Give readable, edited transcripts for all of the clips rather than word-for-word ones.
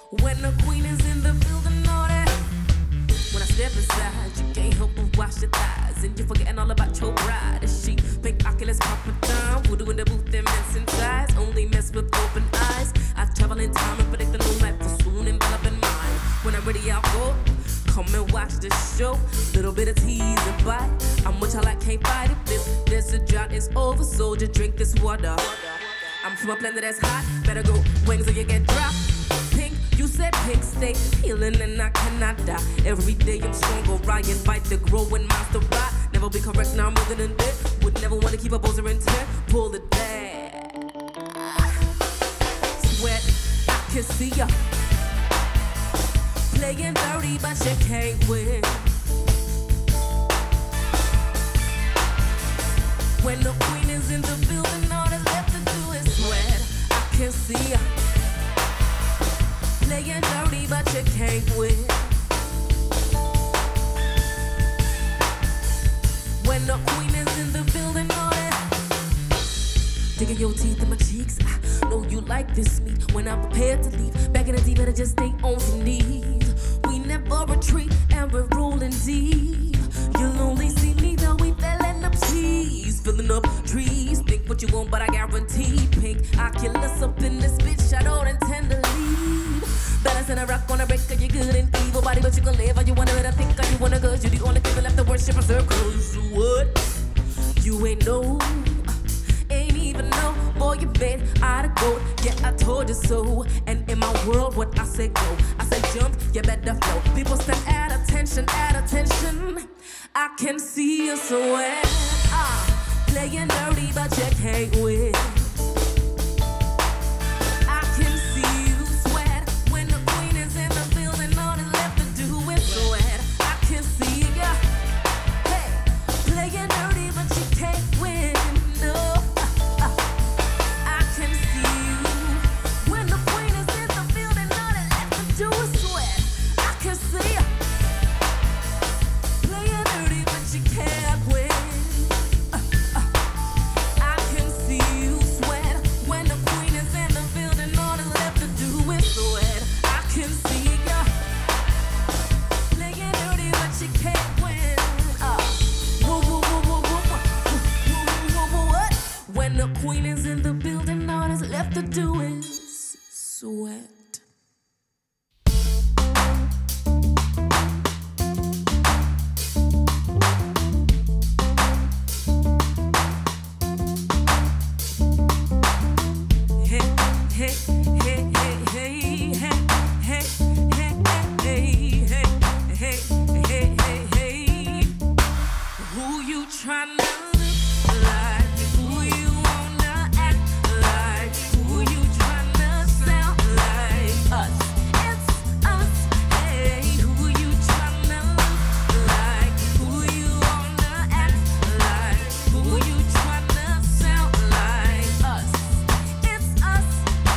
When the queen is in the building, all that. When I step inside, you can't help but watch your thighs, and you're forgetting all about your bride. Is she pink Oculus popping down? Voodoo in the booth and missing ties. Only mess with open eyes. I travel in time and predict the new life will soon enveloping mine. When I'm ready, I'll go. Come and watch the show. Little bit of tease and bite. I'm what y'all like, can't fight it. This a drought is over, soldier, drink this water. I'm from a planet that's hot. Better go wings or you get dropped. Pink, you said pink, stay healing and I cannot die. Every day I'm stronger, Ryan, fight the growing monster rot. Never be correct, now I'm more than dead. Would never want to keep a poser in 10. Pull the dead. Sweat, I can see ya. Playing dirty, but you can't win. When the queen is in the building, all that's left to do is sweat. I can see ya. Playing dirty, but you can't win. When the queen is in the building, all that. Digging your teeth in my cheeks. I know you like this me. When I'm prepared to leave, back in the deep, better just stay on your knees. We never retreat, and we're rolling deep. You'll only see me though we filling up trees, filling up trees. Think what you want, but I guarantee pink Oculus up in this bitch. I don't intend to leave. Balance in a rock on a break, cause you're good and evil body, but you can live how you wanna. I think how you wanna, cause you're the only thing left to worship a circle. So what? You ain't know, ain't even know. Boy, you been out of gold. Yeah, I told you so. And in my world, what I say go, I say jump, you better flow. People stand at attention, at attention. I can see you sweat. Playing dirty, but you can't win. I can see you sweat. When the queen is in the building, all that's left to do is sweat. I can see ya. Hey, playing dirty, but you can't win. No. I can see you. When the queen is in the building, all that's left to do is sweat. I can see ya. Playing dirty, but you can't win. I can see you sweat. When the queen is in the building, all that's left to do is sweat. I can see ya. Playing dirty, but you can't win. When the queen is in the building, all that's left to do is sweat. Who you tryna look like? Who you wanna act like? Who you tryna sound like? Us, it's us. Hey, who you tryna look like? Who you wanna act like? Who you tryna sound like? Us, it's us.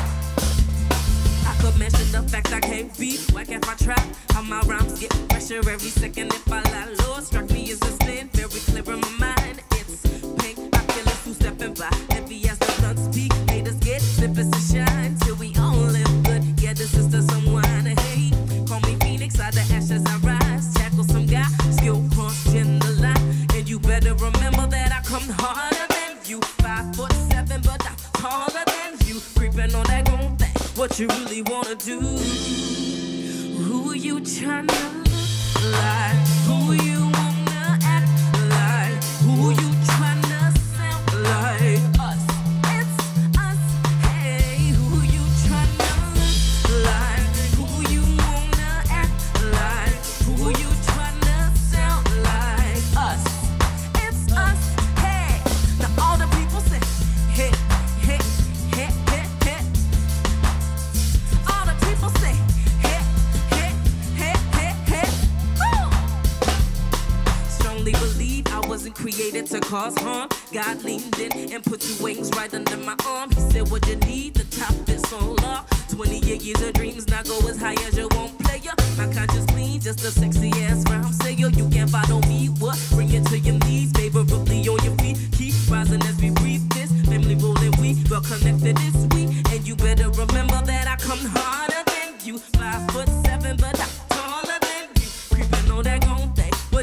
I could mention the fact I can't be whack if I try. How my rhymes get pressure every second if I lie low. Struck me as a sin, very clear in my mind. It's pink Oculus who's stepping by. Heavy as the blunt speak, haters get snippets to shine till we all live good. Yeah, this is the someone I hate. Call me Phoenix, out the ashes I rise. Tackle some guy, skill cross gender line. And you better remember that I come harder than you. 5'7", but I'm taller than you. Creeping on that grown thing, what you really wanna do? Who you tryna look like? Who you wanna act like? Who you tryna sound like? Us, it's us. Hey, who you tryna look like? Who you wanna act like? Who you tryna sound like? Us, it's us. Hey, now all the people say, hey, hey, hey, hey, hey. All the people say, hey, hey, hey, hey, hey. Woo! Strongly believe I wasn't created to cause harm. God leaned in and put 2 wings right under my arm. He said, what you need, the top is on lock. 28 years of dreams, now go as high as you want, player. My conscience clean, just a sexy ass round sayer. You can't follow me, what? Bring it to your knees, favorably on your feet. Keep rising as we breathe this. Family rolling, we well connected this week. And you better remember that I come harder than you. Fly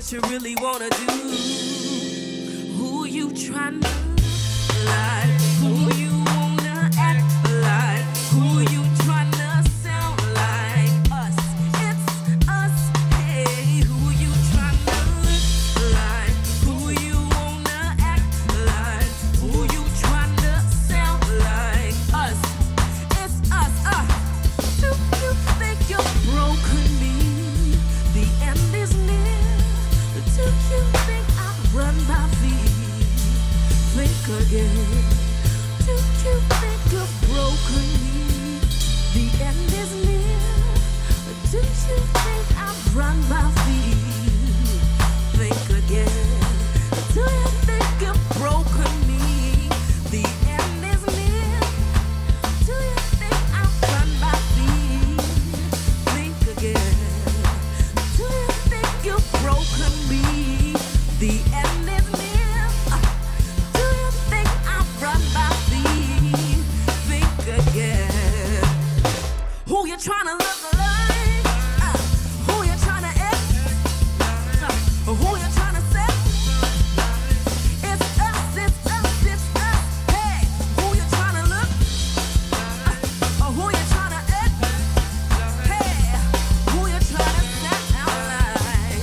what you really wanna do. Who you trying to look like? Who you wanna act like? Who you trying to sound like? Us, it's us. Hey, who you trying to look like? Who you wanna act like? Who you trying to sound like? Us, it's us. Do you think you're broken me? The end is near. Do you think I've run my feet? Think again. Do you think you've broken me? The end is near. Do you think I've run my feet? Think again. Do you think you've broken me? The end is near. Do you think I've run my feet? Think again. Do you think you've broken me? The end is near. Do you think I've run my feet? Think again. Who you tryna look like? Who you tryna act? Who you tryna say? It's us, it's us, it's us. Hey, who you tryna look? Who you tryna act? Hey, who you tryna sound like?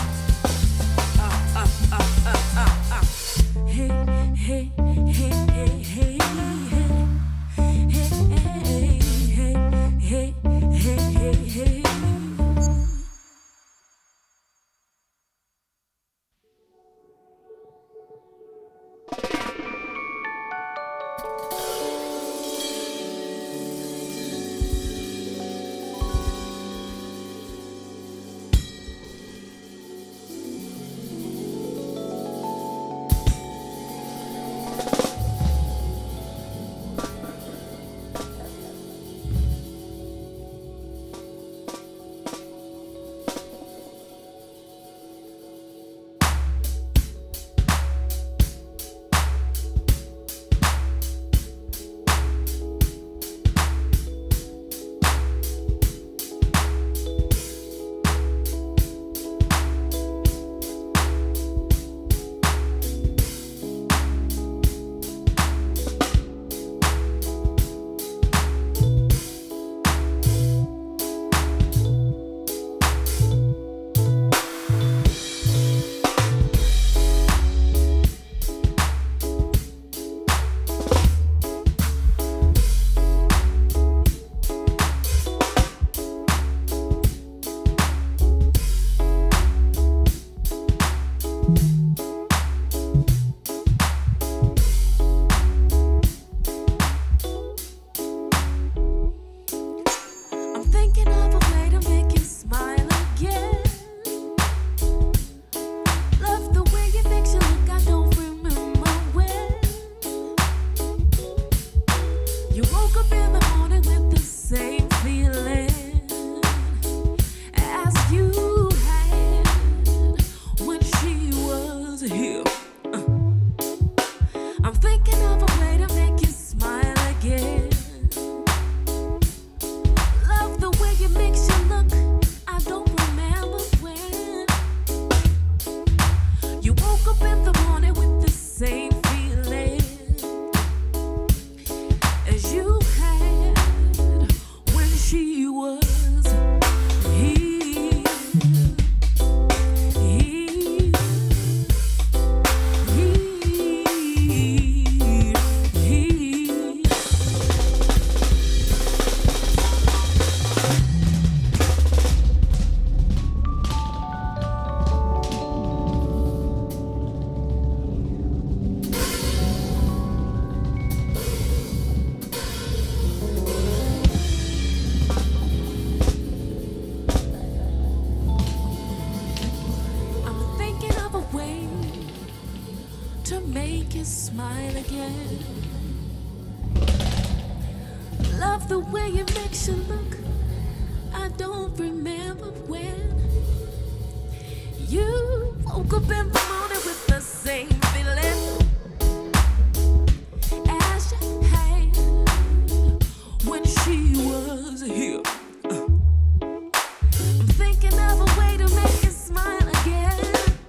Hey, hey, hey, hey, hey, hey, hey, hey, hey. I'm thinking of a way to make you smile again. Love the way you makes you look, I don't remember when. You woke up in the morning with the same feeling as you had when she was here. I'm thinking of a way to make you smile again. Love the way it makes you look, I don't remember when. You woke up in the morning with the same feeling as you had when she was here. I'm thinking of a way to make you smile again. Love the way it makes you look, I don't remember when. You woke up in the morning with the same feeling as you had when she was here. I'm thinking of a way to make you smile again.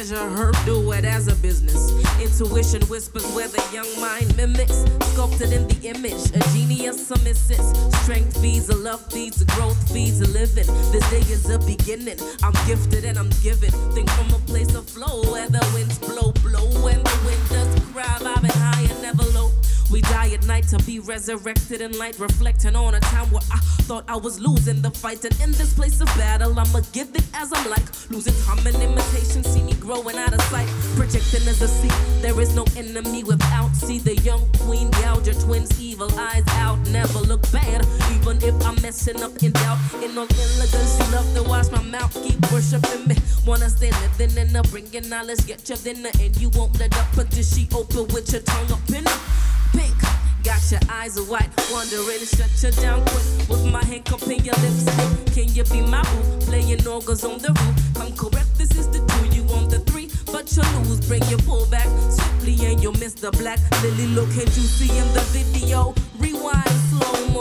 measure her, do it as a business. Intuition whispers where the young mind mimics. Sculpted in the image, a genius submissive. Strength feeds a love feeds a growth feeds a living. This day is a beginning. I'm gifted and I'm given. Think from a place of flow where the winds blow, blow. When the wind does cry, I've been high and never low. We die at night to be resurrected in light, reflecting on a time where I thought I was losing the fight. And in this place of battle, I'ma give it as I'm like. Losing time and imitation, see me growing out of sight. Projecting as a seed, there is no enemy without. See the young queen gouge your twins' evil eyes out. Never look bad, even if I'm messing up in doubt. In all elegance, you love to watch my mouth keep worshiping me. Wanna stay living in the bringing knowledge, get your dinner, and you won't let up until she open with your tongue up in her. Pink, got your eyes are white, wondering, shut you down quick with my hand cup in your lips. Can you be my boo? Playing organs on the roof. I'm correct, this is the 2, you on the 3, but you lose. Bring your pull back swiftly and you'll miss the black lily looking juicy in the video. Rewind slow mo.